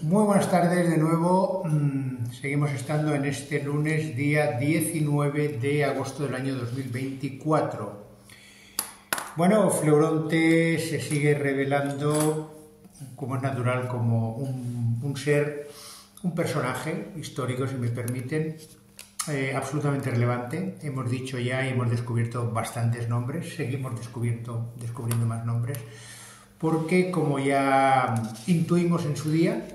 Muy buenas tardes de nuevo. Seguimos estando en este lunes, día 19 de agosto del año 2024. Bueno, Fleuronte se sigue revelando, como es natural, como un ser, un personaje histórico, si me permiten, absolutamente relevante. Hemos dicho ya y hemos descubierto bastantes nombres, seguimos descubriendo más nombres, porque como ya intuimos en su día,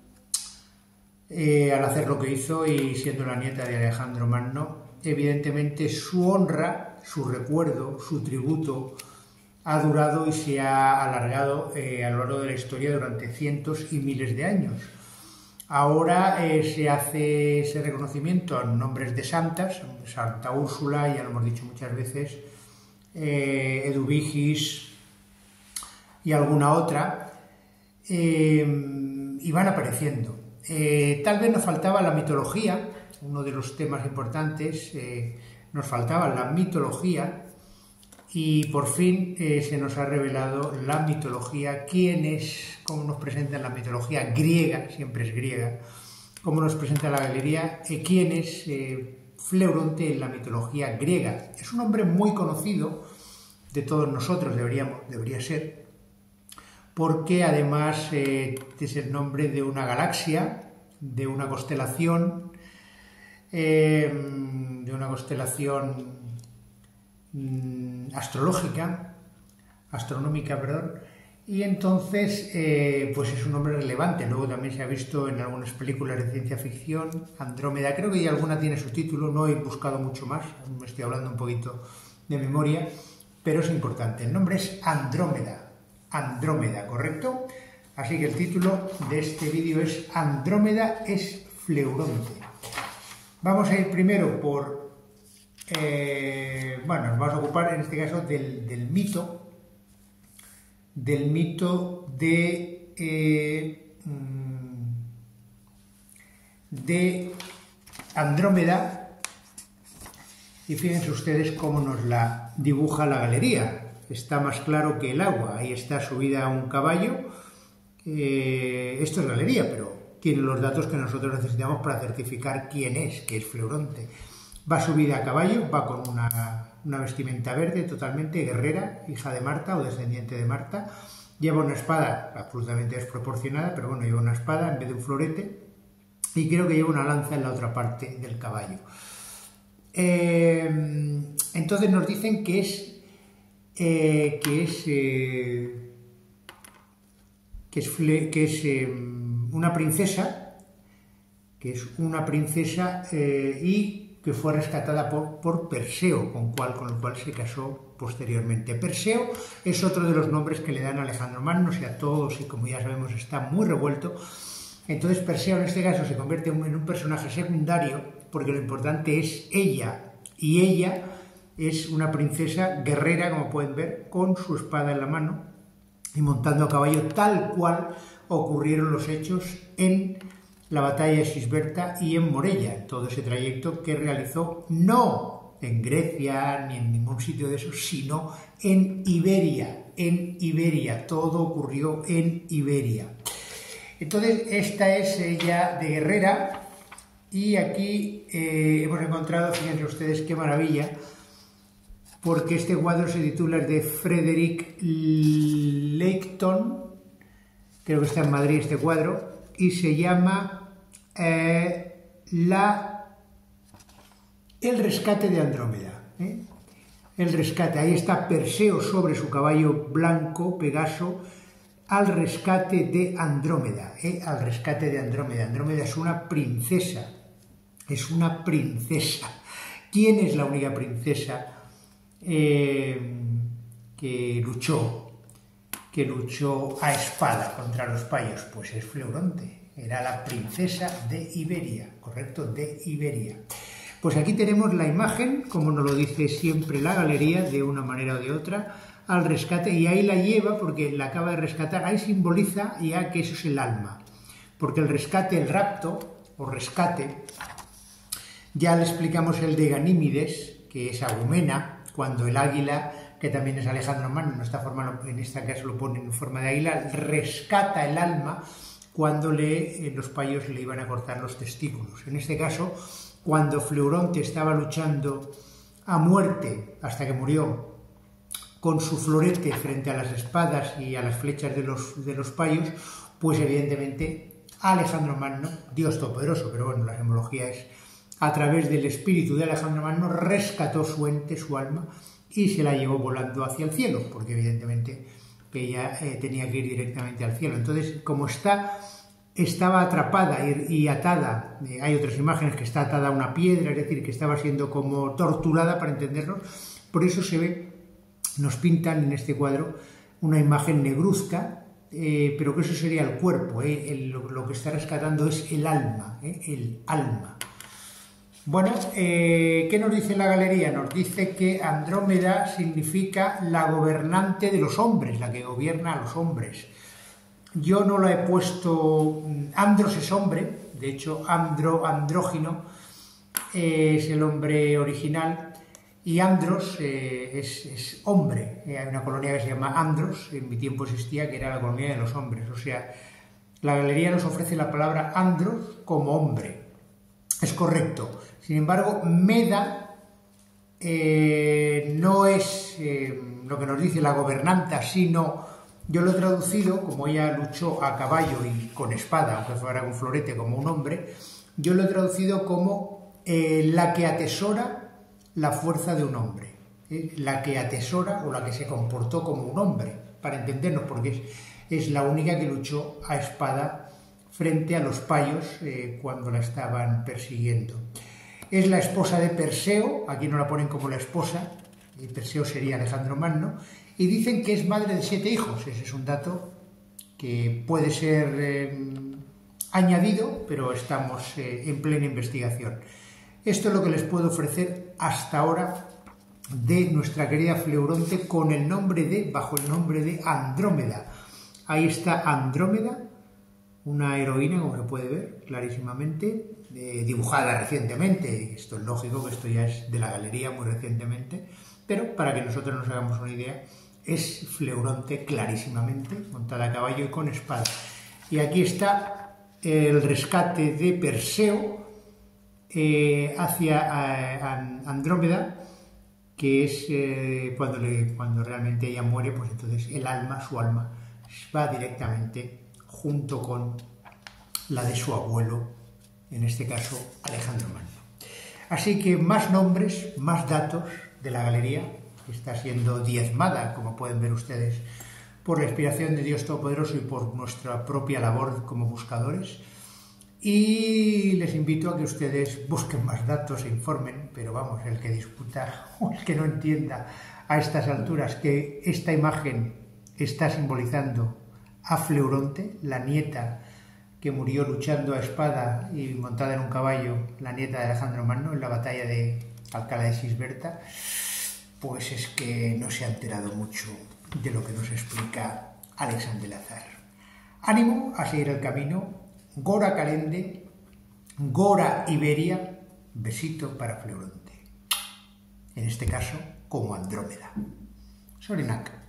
al hacer lo que hizo y siendo la nieta de Alejandro Magno, evidentemente su honra, su recuerdo, su tributo ha durado y se ha alargado a lo largo de la historia durante cientos y miles de años. Ahora se hace ese reconocimiento a nombres de santas, Santa Úrsula, ya lo hemos dicho muchas veces, Eduvigis y alguna otra, y van apareciendo. Tal vez nos faltaba la mitología, uno de los temas importantes, nos faltaba la mitología, y por fin se nos ha revelado la mitología. ¿Quién es? ¿Cómo nos presenta la mitología griega? Siempre es griega. ¿Cómo nos presenta la galería? ¿Quién es Fleuronte en la mitología griega? Es un hombre muy conocido de todos nosotros, debería ser, porque además es el nombre de una galaxia, de una constelación, astronómica, perdón, y entonces pues es un nombre relevante. Luego también se ha visto en algunas películas de ciencia ficción, Andrómeda, creo que ya alguna tiene su título, no he buscado mucho más, me estoy hablando un poquito de memoria, pero es importante. El nombre es Andrómeda, ¿correcto? Así que el título de este vídeo es Andrómeda es Fleuronte. Vamos a ir primero por, bueno, nos vamos a ocupar en este caso del mito de Andrómeda, y fíjense ustedes cómo nos la dibuja la galería. Está más claro que el agua. Ahí está subida a un caballo. Esto es galería, pero tiene los datos que nosotros necesitamos para certificar quién es, que es Fleuronte. Va subida a caballo, va con una vestimenta verde, totalmente guerrera, hija de Marta o descendiente de Marta. Lleva una espada absolutamente desproporcionada, pero bueno, lleva una espada en vez de un florete, y creo que lleva una lanza en la otra parte del caballo. Entonces nos dicen que es una princesa, y que fue rescatada por Perseo, con el cual se casó posteriormente. Perseo es otro de los nombres que le dan a Alejandro Magno, o sea, todos, y como ya sabemos está muy revuelto. Entonces Perseo en este caso se convierte en un personaje secundario, porque lo importante es ella, y ella es una princesa guerrera, como pueden ver, con su espada en la mano y montando a caballo, tal cual ocurrieron los hechos en la batalla de Sisberta y en Morella, todo ese trayecto que realizó no en Grecia ni en ningún sitio de esos, sino en Iberia, todo ocurrió en Iberia. Entonces esta es ella de guerrera, y aquí hemos encontrado, fíjense ustedes qué maravilla, porque este cuadro se titula de Frederick Leighton, creo que está en Madrid este cuadro, y se llama El rescate de Andrómeda. El rescate, ahí está Perseo sobre su caballo blanco, Pegaso, al rescate de Andrómeda, al rescate de Andrómeda. Andrómeda es una princesa, ¿Quién es la única princesa que luchó a espada contra los payos? Pues es Fleuronte, era la princesa de Iberia, ¿correcto? De Iberia. Pues aquí tenemos la imagen, como nos lo dice siempre la galería, de una manera o de otra, al rescate, y ahí la lleva porque la acaba de rescatar. Ahí simboliza ya que eso es el alma, porque el rescate, el rapto o rescate, ya le explicamos el de Ganímedes, que es Agumena, cuando el águila, que también es Alejandro Magno, en este caso lo pone en forma de águila, rescata el alma cuando los payos le iban a cortar los testículos. En este caso, cuando Fleuronte estaba luchando a muerte, hasta que murió, con su florete frente a las espadas y a las flechas de los payos, pues evidentemente Alejandro Magno, Dios Todopoderoso, pero bueno, la simbología es a través del espíritu de Alejandro Magno, rescató su ente, su alma, y se la llevó volando hacia el cielo, porque evidentemente ella tenía que ir directamente al cielo. Entonces, como estaba atrapada y atada, hay otras imágenes que está atada a una piedra, es decir, que estaba siendo como torturada, para entenderlo, por eso se ve, nos pintan en este cuadro una imagen negruzca, pero que eso sería el cuerpo, lo que está rescatando es el alma, el alma. Bueno, ¿qué nos dice la galería? Nos dice que Andrómeda significa la gobernante de los hombres, la que gobierna a los hombres. Yo no lo he puesto, Andros es hombre, de hecho andrógino es el hombre original, y Andros es hombre. Hay una colonia que se llama Andros, en mi tiempo existía, que era la colonia de los hombres. O sea, la galería nos ofrece la palabra Andros como hombre. Es correcto. Sin embargo, Meda no es lo que nos dice la gobernanta, sino, yo lo he traducido, como ella luchó a caballo y con espada, aunque fuera con florete, como un hombre, yo lo he traducido como la que atesora la fuerza de un hombre, la que atesora o la que se comportó como un hombre, para entendernos, porque es la única que luchó a espada frente a los payos cuando la estaban persiguiendo. Es la esposa de Perseo, aquí no la ponen como la esposa, y Perseo sería Alejandro Magno, y dicen que es madre de 7 hijos. Ese es un dato que puede ser añadido, pero estamos en plena investigación. Esto es lo que les puedo ofrecer hasta ahora de nuestra querida Fleuronte bajo el nombre de Andrómeda. Ahí está Andrómeda, una heroína, como se puede ver clarísimamente, dibujada recientemente. Esto es lógico, que esto ya es de la galería muy recientemente, pero para que nosotros nos hagamos una idea, es Fleuronte clarísimamente, montada a caballo y con espada. Y aquí está el rescate de Perseo hacia Andrómeda, que es cuando realmente ella muere, pues entonces su alma, va directamente junto con la de su abuelo, en este caso Alejandro Magno. Así que más nombres, más datos de la galería, que está siendo diezmada, como pueden ver ustedes, por la inspiración de Dios Todopoderoso y por nuestra propia labor como buscadores. Y les invito a que ustedes busquen más datos e informen, pero vamos, el que discuta o el que no entienda a estas alturas que esta imagen está simbolizando a Fleuronte, la nieta que murió luchando a espada y montada en un caballo, la nieta de Alejandro Magno en la batalla de Alcalá de Cisberta, pues es que no se ha enterado mucho de lo que nos explica Alexandre Lazar. Ánimo a seguir el camino. Gora Calende, Gora Iberia, besito para Fleuronte. En este caso, como Andrómeda. Sorinac.